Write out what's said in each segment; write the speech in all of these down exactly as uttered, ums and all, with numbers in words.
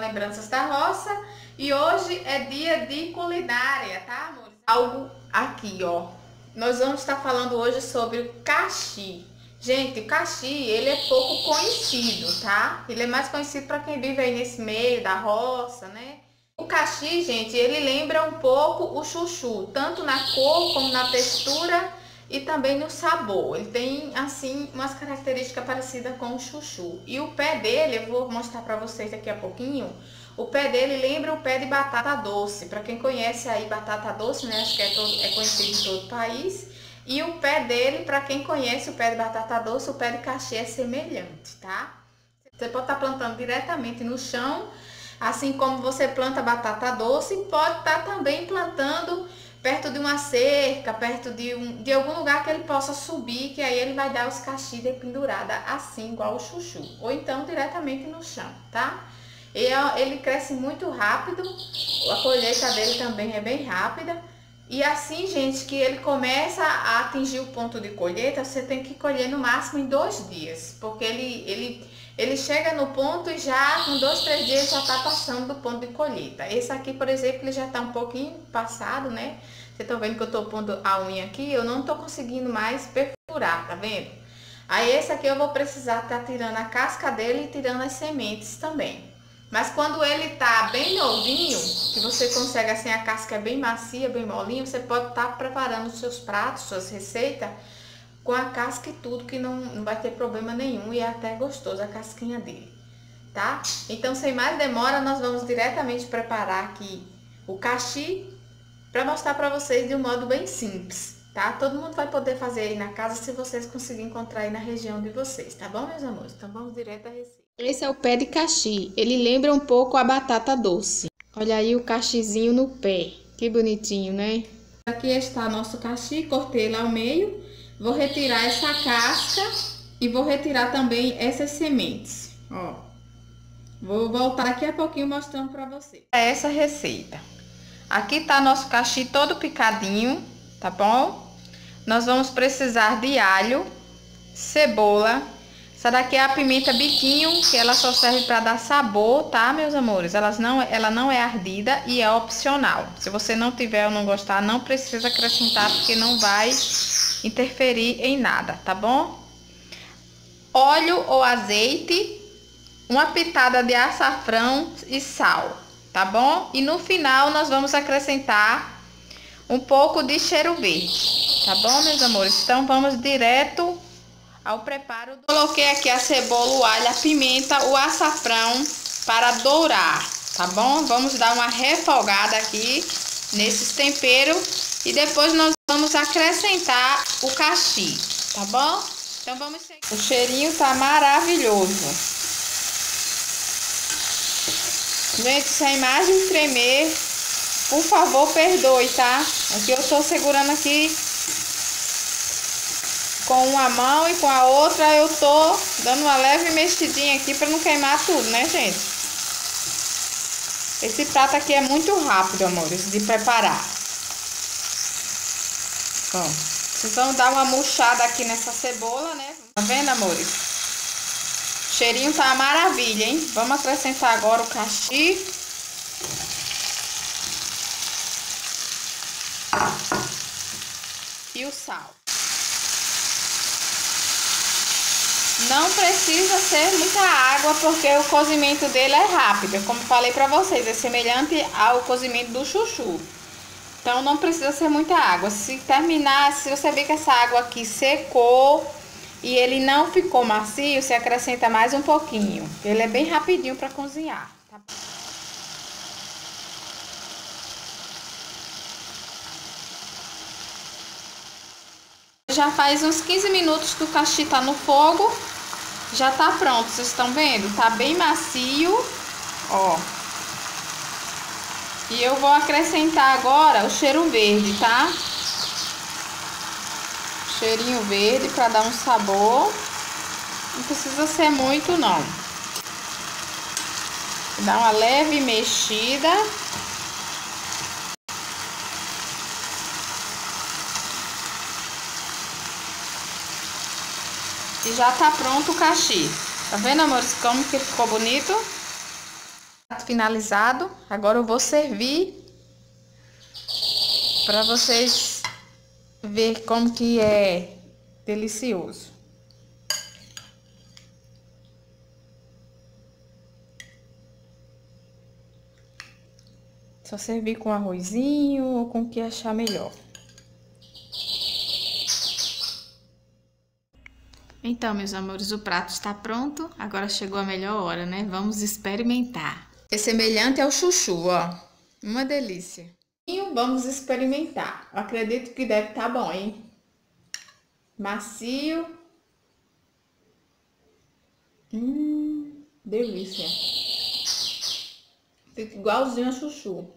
Lembranças da Roça e hoje é dia de culinária, tá, amor? Algo aqui, ó. Nós vamos estar falando hoje sobre o caxi. Gente, o caxi, ele é pouco conhecido, tá? Ele é mais conhecido para quem vive aí nesse meio da roça, né? O caxi, gente, ele lembra um pouco o chuchu, tanto na cor como na textura e também no sabor. Ele tem, assim, umas características parecidas com o chuchu. E o pé dele, eu vou mostrar para vocês daqui a pouquinho, o pé dele lembra o pé de batata doce. Para quem conhece aí batata doce, né? Acho que é, todo, é conhecido em todo o país. E o pé dele, para quem conhece o pé de batata doce, o pé de caxi é semelhante, tá? Você pode estar plantando diretamente no chão, assim como você planta batata doce, pode estar também plantando perto de uma cerca, perto de, um, de algum lugar que ele possa subir, que aí ele vai dar os caxi de pendurada, assim, igual o chuchu. Ou então diretamente no chão, tá? E ele cresce muito rápido, a colheita dele também é bem rápida. E assim, gente, que ele começa a atingir o ponto de colheita, você tem que colher no máximo em dois dias. Porque ele, ele, ele chega no ponto e já com dois, três dias já está passando do ponto de colheita. Esse aqui, por exemplo, ele já está um pouquinho passado, né? Vocês estão vendo que eu estou pondo a unha aqui, eu não estou conseguindo mais perfurar, tá vendo? Aí esse aqui eu vou precisar estar tá tirando a casca dele e tirando as sementes também. Mas quando ele tá bem novinho, que você consegue assim, a casca é bem macia, bem molinha, você pode estar tá preparando os seus pratos, suas receitas, com a casca e tudo, que não, não vai ter problema nenhum e é até gostoso a casquinha dele, tá? Então, sem mais demora, nós vamos diretamente preparar aqui o caxi para mostrar para vocês de um modo bem simples, tá? Todo mundo vai poder fazer aí na casa se vocês conseguirem encontrar aí na região de vocês, tá bom, meus amores? Então, vamos direto à receita. Esse é o pé de caxi, ele lembra um pouco a batata doce. Olha aí o caxizinho no pé, que bonitinho, né? Aqui está nosso caxi, cortei ele ao meio. Vou retirar essa casca e vou retirar também essas sementes, ó. Vou voltar daqui a pouquinho mostrando para vocês. Essa receita. Aqui tá nosso caxi todo picadinho, tá bom? Nós vamos precisar de alho, cebola. Essa daqui é a pimenta biquinho, que ela só serve para dar sabor, tá, meus amores? Elas não, ela não é ardida e é opcional. Se você não tiver ou não gostar, não precisa acrescentar, porque não vai interferir em nada, tá bom? Óleo ou azeite, uma pitada de açafrão e sal, tá bom? E no final nós vamos acrescentar um pouco de cheiro verde, tá bom, meus amores? Então vamos direto ao preparo. Coloquei aqui a cebola, o alho, a pimenta, o açafrão para dourar, tá bom? Vamos dar uma refogada aqui nesses temperos e depois nós vamos acrescentar o caxi, tá bom? Então vamos seguir. O cheirinho tá maravilhoso. Gente, se a imagem tremer, por favor, perdoe, tá? Aqui eu tô segurando aqui com uma mão e com a outra eu tô dando uma leve mexidinha aqui para não queimar tudo, né, gente? Esse prato aqui é muito rápido, amores, de preparar. Ó, vocês vão dar uma murchada aqui nessa cebola, né? Tá vendo, amores? O cheirinho tá uma maravilha, hein? Vamos acrescentar agora o caxi. E o sal. Não precisa ser muita água, porque o cozimento dele é rápido. Como falei pra vocês, é semelhante ao cozimento do chuchu. Então não precisa ser muita água. Se terminar, se você ver que essa água aqui secou e ele não ficou macio, você acrescenta mais um pouquinho. Ele é bem rapidinho para cozinhar, tá? Já faz uns quinze minutos que o caxi tá no fogo. Já tá pronto, vocês estão vendo? Tá bem macio, ó. E eu vou acrescentar agora o cheiro verde, tá? Cheirinho verde para dar um sabor. Não precisa ser muito, não. Dá uma leve mexida. E já tá pronto o caxi. Tá vendo, amores, como que ficou bonito? finalizado. Agora eu vou servir para vocês ver como que é delicioso. Só servir com arrozinho ou com o que achar melhor. Então, meus amores, o prato está pronto. Agora chegou a melhor hora, né? Vamos experimentar. É semelhante ao chuchu, ó. Uma delícia. E vamos experimentar. Eu acredito que deve estar bom, hein? Macio. Hum, delícia. Fica igualzinho a chuchu.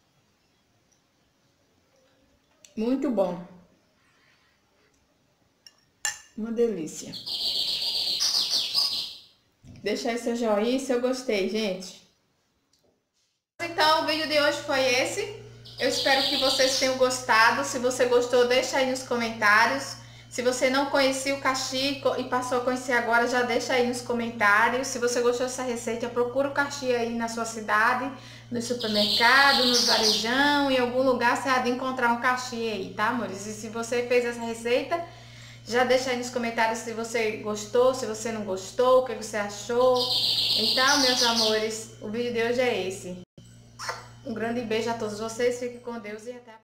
Muito bom. Uma delícia. Deixa aí seu joinha se eu gostei, gente. Então, o vídeo de hoje foi esse. Eu espero que vocês tenham gostado. Se você gostou, deixa aí nos comentários. Se você não conhecia o caxi e passou a conhecer agora, já deixa aí nos comentários. Se você gostou dessa receita, procura o caxi aí na sua cidade, no supermercado, no varejão, em algum lugar você há de encontrar um caxi aí, tá, amores? E se você fez essa receita, já deixa aí nos comentários se você gostou, se você não gostou, o que você achou. Então, meus amores, o vídeo de hoje é esse. Um grande beijo a todos vocês, fiquem com Deus e até a próxima.